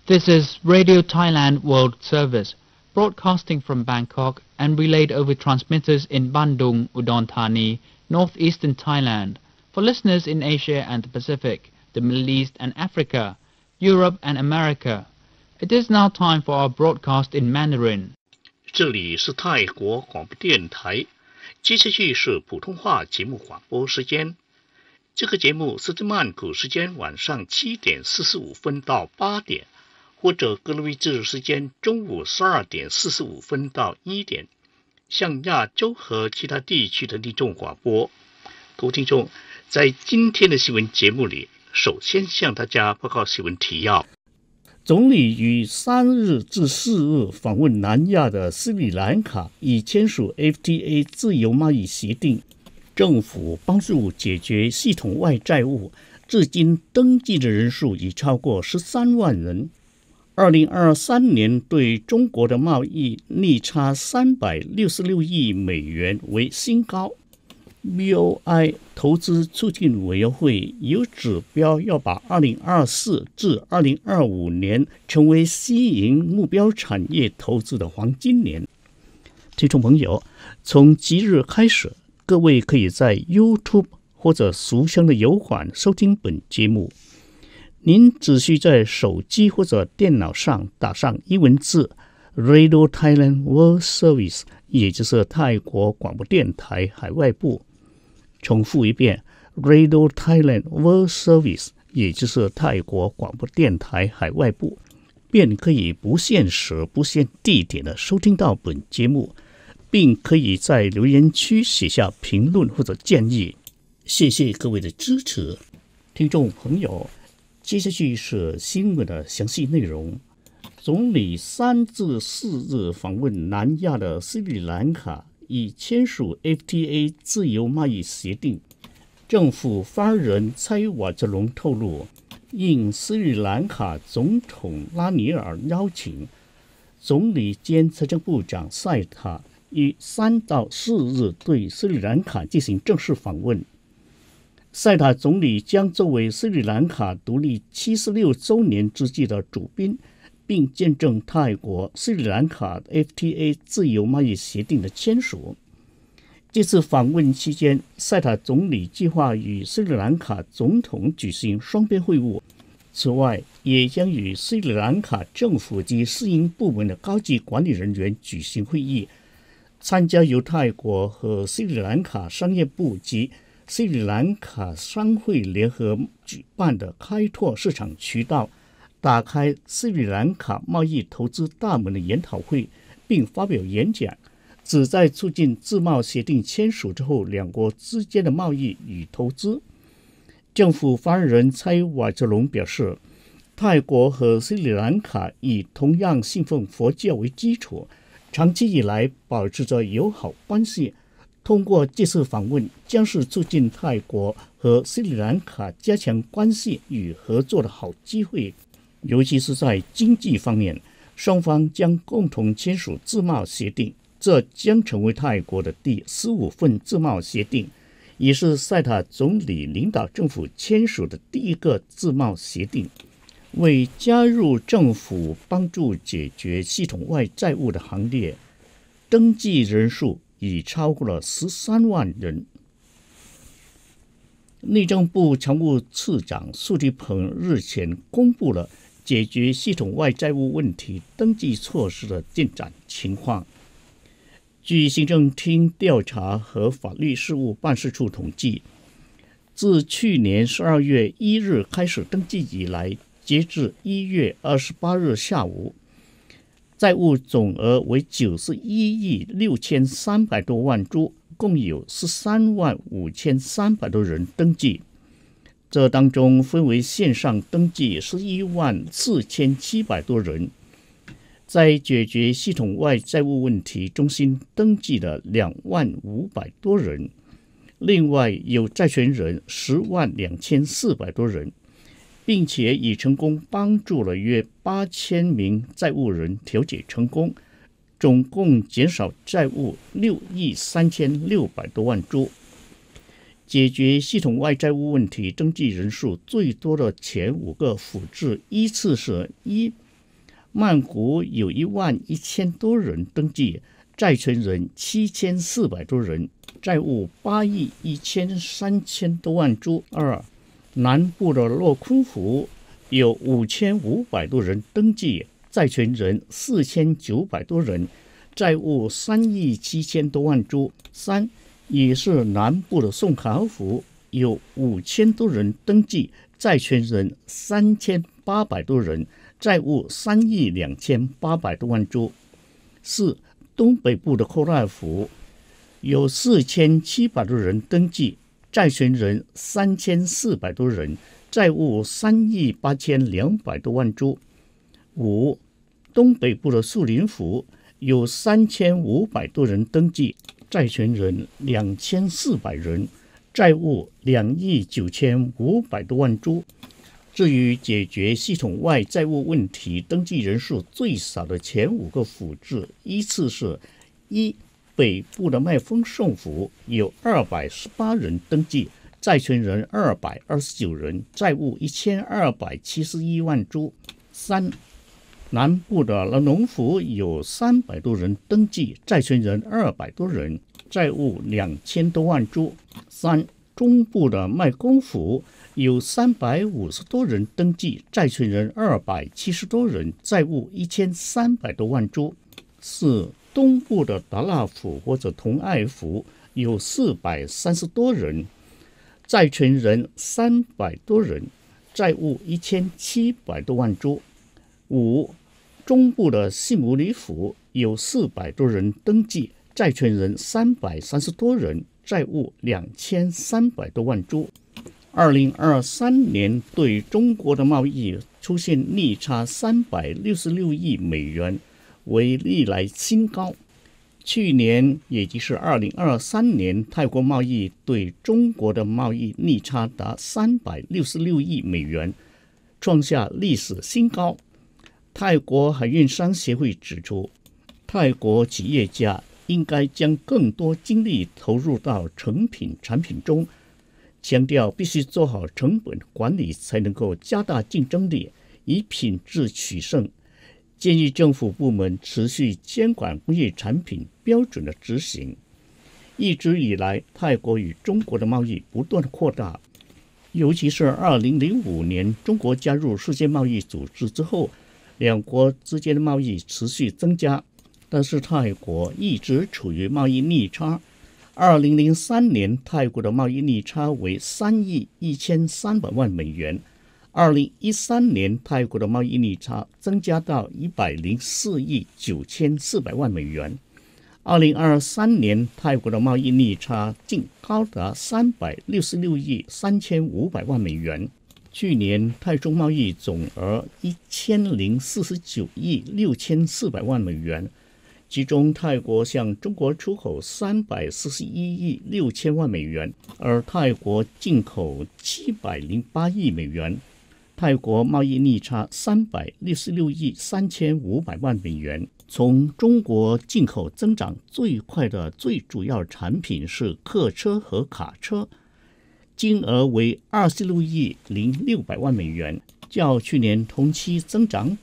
This is Radio Thailand World Service, broadcasting from Bangkok and relayed over transmitters in Bandung, Udon Thani, northeastern Thailand, for listeners in Asia and the Pacific, the Middle East and Africa, Europe and America. It is now time for our broadcast in Mandarin. 这里是泰国广播电台，接下去是普通话节目广播时间。这个节目是在曼谷时间晚上7点45分到8点，或者格林威治时间中午12点45分到1点，向亚洲和其他地区的听众广播。各位听众，在今天的新闻节目里，首先向大家报告新闻提要。 总理于3日至4日访问南亚的斯里兰卡，已签署 FTA 自由贸易协定。政府帮助解决系统外债务，至今登记的人数已超过13万人。2023年对中国的贸易逆差366亿美元为新高。BOI 投资促进委员会有指标要把2024至2025年成为吸引目标产业投资的黄金年。听众朋友，从即日开始，各位可以在 YouTube 或者俗称的油管收听本节目。您只需在手机或者电脑上打上英文字 Radio Thailand World Service， 也就是泰国广播电台海外部。重复一遍 Radio Thailand World Service， 也就是泰国广播电台海外部，便可以不限时不限地点的收听到本节目，并可以在留言区写下评论或者建议。谢谢各位的支持。听众朋友，接下去是新闻的详细内容。总理3至4日访问南亚的斯里兰卡，已签署 FTA 自由贸易协定。政府发言人蔡瓦泽隆透露，应斯里兰卡总统拉尼尔邀请，总理兼财政部长赛塔于3到4日对斯里兰卡进行正式访问。赛塔总理将作为斯里兰卡独立76周年之际的主宾，并见证泰国斯里兰卡 FTA 自由贸易协定的签署。这次访问期间，赛塔总理计划与斯里兰卡总统举行双边会晤，此外也将与斯里兰卡政府及私营部门的高级管理人员举行会议，参加由泰国和斯里兰卡商业部及斯里兰卡商会联合举办的开拓市场渠道、打开斯里兰卡贸易投资大门的研讨会，并发表演讲，旨在促进自贸协定签署之后两国之间的贸易与投资。政府发言人蔡瓦泽隆表示，泰国和斯里兰卡以同样信奉佛教为基础，长期以来保持着友好关系。通过这次访问，将是促进泰国和斯里兰卡加强关系与合作的好机会，尤其是在经济方面，双方将共同签署自贸协定，这将成为泰国的第15份自贸协定，也是赛塔总理领导政府签署的第一个自贸协定。为加入政府帮助解决系统外债务的行列，登记人数已超过了13万人。内政部常务次长苏迪鹏日前公布了解决系统外债务问题登记措施的进展情况。据行政厅调查和法律事务办事处统计，自去年12月1日开始登记以来，截至1月28日下午，债务总额为91亿6300多万铢，共有13万5300多人登记。这当中分为线上登记11万4700多人，在解决系统外债务问题中心登记的2万500多人，另外有债权人10万2400多人，并且已成功帮助了约8000名债务人调解成功，总共减少债务6亿3600多万铢。解决系统外债务问题登记人数最多的前5个府制依次是：1. 曼谷有11000多人登记，债权人7400多人，债务8亿1300多万铢。2. 南部的洛坤湖有5500多人登记，债权人4900多人，债务3亿7000多万铢。3. 也是南部的宋卡湖有5000多人登记，债权人3800多人，债务3亿2800多万铢。4. 东北部的寇拉湖有4700多人登记，债权人3400多人，债务3亿8200多万铢。5. 东北部的树林湖有3500多人登记，债权人2400人，债务2亿9500多万铢。至于解决系统外债务问题，登记人数最少的前5个府制依次是： 1. 北部的麦丰宋府有218人登记，债权人229人，债务1271万铢。 3. 南部的乐农府有300多人登记，债权人200多人，债务2000多万铢。 3. 中部的麦公府有350多人登记，债权人270多人，债务1300多万铢。 4. 东部的达腊府或者同爱府有430多人，债权人300多人，债务1700多万铢。 5. 中部的西姆里府有400多人登记，债权人330多人，债务2300多万铢。2023年对中国的贸易出现逆差366亿美元，为历来新高。去年，也就是2023年，泰国贸易对中国的贸易逆差达366亿美元，创下历史新高。泰国海运商协会指出，泰国企业家应该将更多精力投入到成品产品中，强调必须做好成本管理，才能够加大竞争力，以品质取胜。建议政府部门持续监管工业产品标准的执行。一直以来，泰国与中国的贸易不断扩大，尤其是2005年中国加入世界贸易组织之后，两国之间的贸易持续增加，但是泰国一直处于贸易逆差。2003年，泰国的贸易逆差为3亿1300万美元。2013年，泰国的贸易逆差增加到104亿9400万美元。2023年，泰国的贸易逆差竟高达366亿3500万美元。去年泰中贸易总额1049亿6400万美元，其中泰国向中国出口341亿6000万美元，而泰国进口708亿美元。泰国贸易逆差366亿3500万美元。从中国进口增长最快的最主要产品是客车和卡车，金额为26亿0600万美元，较去年同期增长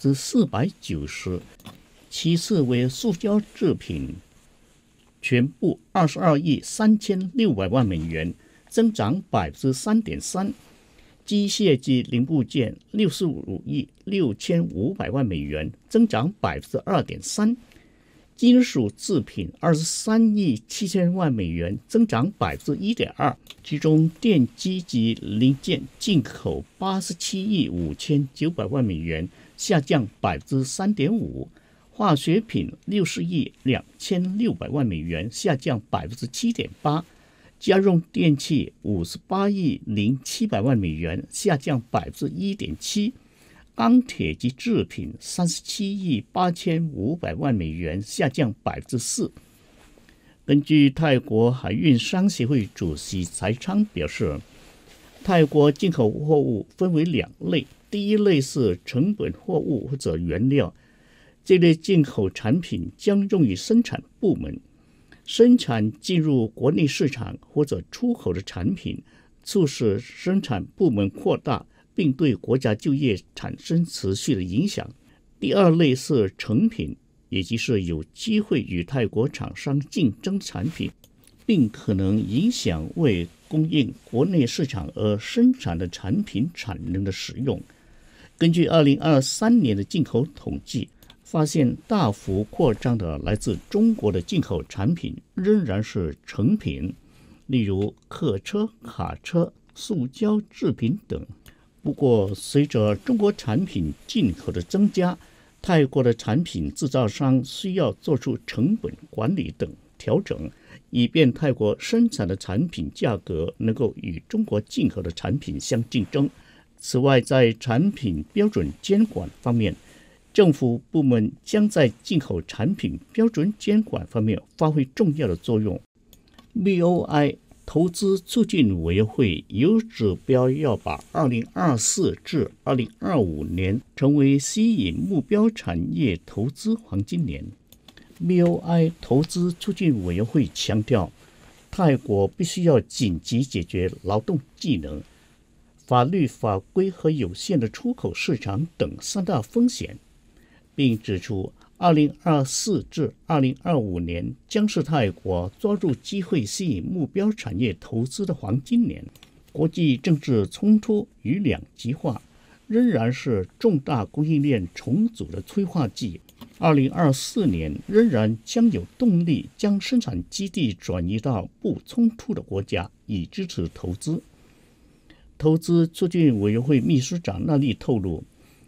490%。其次为塑胶制品，全部22亿3600万美元，增长3.3%。机械及零部件65亿6500万美元，增长2.3%。金属制品23亿7000万美元，增长1.2%。其中电机及零件进口87亿5900万美元，下降3.5%。化学品60亿2600万美元，下降7.8%。家用电器58亿0700万美元，下降1.7%。钢铁及制品37亿8500万美元，下降4%。根据泰国海运商协会主席财昌表示，泰国进口货物分为2类，第一类是成本货物或者原料，这类进口产品将用于生产部门生产进入国内市场或者出口的产品，促使生产部门扩大，并对国家就业产生持续的影响。 第二类是成品，也就是有机会与泰国厂商竞争产品，并可能影响为供应国内市场而生产的产品产能的使用。根据2023年的进口统计，发现大幅扩张的来自中国的进口产品仍然是成品，例如客车、卡车、塑胶制品等。不过，随着中国产品进口的增加，泰国的产品制造商需要做出成本管理等调整，以便泰国生产的产品价格能够与中国进口的产品相竞争。此外，在产品标准监管方面，政府部门将在进口产品标准监管方面发挥重要的作用。BOI 投资促进委员会有指标要把2024至2025年成为吸引目标产业投资黄金年。BOI 投资促进委员会强调，泰国必须要紧急解决劳动技能、法律法规和有限的出口市场等三大风险，并指出2024至2025年将是泰国抓住机会吸引目标产业投资的黄金年。国际政治冲突与两极化仍然是重大供应链重组的催化剂。2024年仍然将有动力将生产基地转移到不冲突的国家，以支持投资。投资促进委员会秘书长纳利透露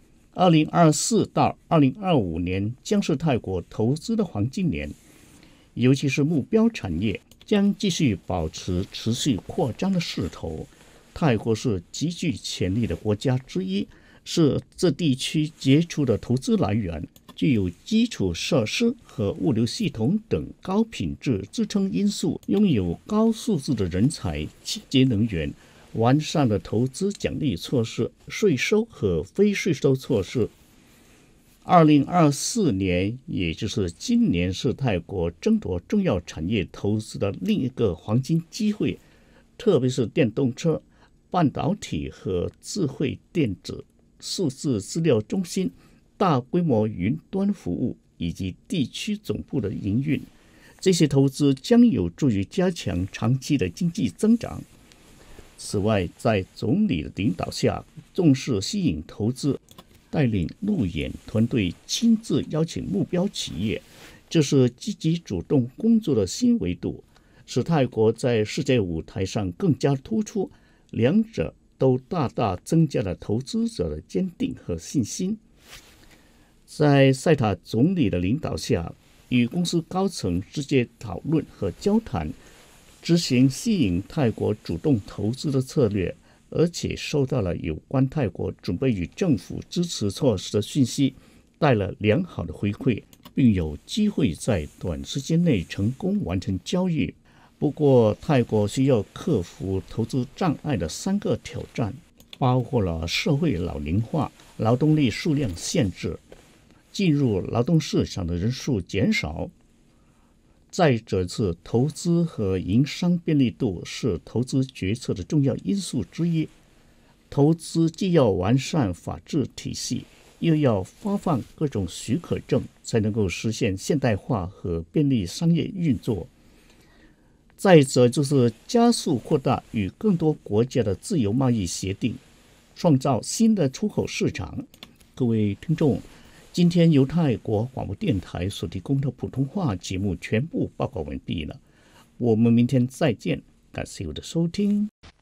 ，2024到2025年将是泰国投资的黄金年，尤其是目标产业将继续保持持续扩张的势头。泰国是极具潜力的国家之一，是这地区杰出的投资来源，具有基础设施和物流系统等高品质支撑因素，拥有高素质的人才、清洁能源、完善的投资奖励措施、税收和非税收措施。2024年，也就是今年，是泰国争夺重要产业投资的另一个黄金机会，特别是电动车、半导体和智慧电子、数字资料中心、大规模云端服务以及地区总部的营运。这些投资将有助于加强长期的经济增长。此外，在总理的领导下，重视吸引投资，带领路演团队亲自邀请目标企业，这是积极主动工作的新维度，使泰国在世界舞台上更加突出，两者都大大增加了投资者的坚定和信心。在塞塔总理的领导下，与公司高层直接讨论和交谈，执行吸引泰国主动投资的策略，而且收到了有关泰国准备与政府支持措施的讯息，带了良好的回馈，并有机会在短时间内成功完成交易。不过，泰国需要克服投资障碍的3个挑战，包括了社会老龄化、劳动力数量限制、进入劳动市场的人数减少。再者是投资和营商便利度是投资决策的重要因素之一。投资既要完善法治体系，又要发放各种许可证，才能够实现现代化和便利商业运作。再者就是加速扩大与更多国家的自由贸易协定，创造新的出口市场。各位听众，今天由泰国广播电台所提供的普通话节目全部报告完毕了，我们明天再见，感谢我的收听。